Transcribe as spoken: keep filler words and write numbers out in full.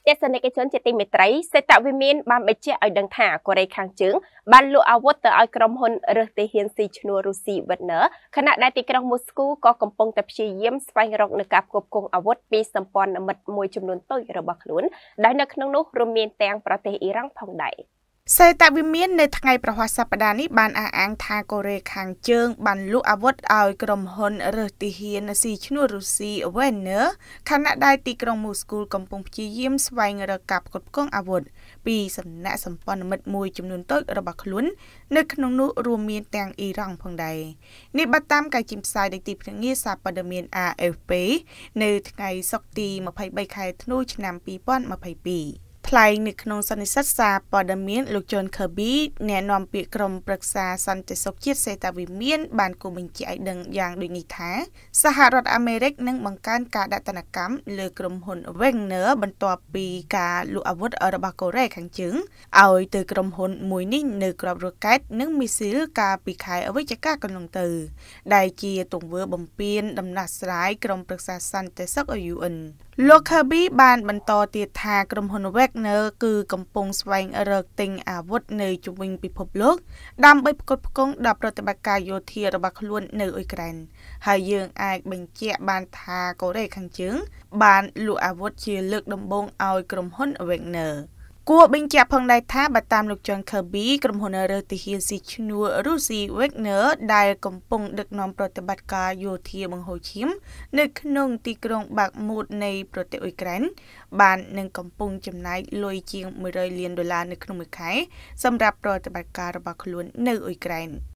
ទេសនិកជនជាទីមេត្រីសេតវិមានបានបញ្ជាក់ឲ្យដឹងថាកូរ៉េខាងជើងបានលក់អាវុធទៅឲ្យក្រុមហ៊ុនរើសទាហានស៊ីឈ្នួលរុស្ស៊ី Wagner ខណៈដែលទីក្រុងមូស្គូក៏កំពុងតែព្យាយាមស្វែងរកនូវការផ្គត់ផ្គង់អាវុធពីសម្ព័ន្ធមិត្តមួយចំនួនតូចរបស់ខ្លួនដែលនៅក្នុងនោះរួមមានទាំងប្រទេសអ៊ីរ៉ង់ផងដែរ សេតវិមាននៅថ្ងៃប្រហ័សសប្តាហ៍នេះបានអះអាងថាកូរ៉េខាងជើងបានលក់អាវុធឲ្យក្រុមហ៊ុនរើសទាហានស៊ីឈ្នួលរុស្ស៊ី Wagner ខណៈដែលទីក្រុងមូស្គូកំពុងព្យាយាមស្វែងរកការផ្គត់ផ្គង់អាវុធពីសំណាក់សម្ព័ន្ធមិត្តមួយចំនួនតូចរបស់ខ្លួននៅក្នុងនោះរួមមានទាំងអ៊ីរ៉ង់ផងដែរនេះបើតាមការជិមផ្សាយដោយទីភ្នាក់ងារសារព័ត៌មាន A F P នៅថ្ងៃសុក្រទីម្ភៃបីខែធ្នូឆ្នាំពីរពាន់ម្ភៃពីរ ថ្លែងនៅក្នុងសន្និសីទសារព័ត៌មានលោក John Kirby អ្នកនាំពាក្យក្រុមប្រឹក្សាសន្តិសុខជាតិសេតវិមានបានគូបញ្ជាក់ឲ្យដឹងយ៉ាងដូចនេះថាសហរដ្ឋអាមេរិកនឹងបង្កើនការដាក់ទណ្ឌកម្មលើក្រុមហ៊ុន Wagner បន្ទាប់ពីការលក់អាវុធរបស់កូរ៉េខាងជើងឲ្យទៅក្រុមហ៊ុនមួយនេះនៅក្របរ៉ុកែតនិងមីស៊ីលកាលពីខែវិច្ឆិកាកន្លងទៅដែលជាទង្វើបំពានដំណោះស្រាយក្រុមប្រឹក្សាសន្តិសុខ U N លោក Kirby បានបន្តទៀតថាក្រុមហ៊ុន Wagner គឺកំពុងស្វែងរកទិញអាវុធនៅជុំវិញពិភពលោកដើម្បីផ្គត់ផ្គង់ដល់ប្រតិបត្តិការយោធារបស់ខ្លួននៅអ៊ុយក្រែនហើយយើងអាចបញ្ជាក់បានថាកូរ៉េខាងជើងបានលក់អាវុធជាលើកដំបូងឲ្យក្រុមហ៊ុន Wagner គួរបញ្ជាក់ផងដែរថាបើតាមលោក John Kirby ក្រុមហ៊ុនរើសទាហានស៊ីឈ្នួលរុស្ស៊ី Wagner ដែលកំពុងដឹកនាំប្រតិបត្តិការយោធាបង្ហូរឈាមនៅក្នុងទីក្រុងបាក់មូតនៃប្រទេសអ៊ុយក្រែនបាននឹងកំពុងចំណាយលុយជាងមួយរយលានដុល្លារនៅក្នុងមួយខែសម្រាប់ប្រតិបត្តិការរបស់ខ្លួននៅអ៊ុយក្រែន